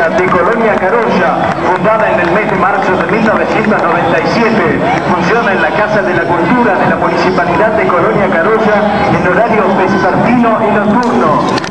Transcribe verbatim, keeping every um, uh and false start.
Carolla de Colonia Carolla, fundada en el mes de marzo de mil novecientos noventa y siete. Funciona en la Casa de la Cultura de la Municipalidad de Colonia Carolla en horario vespertino y nocturno.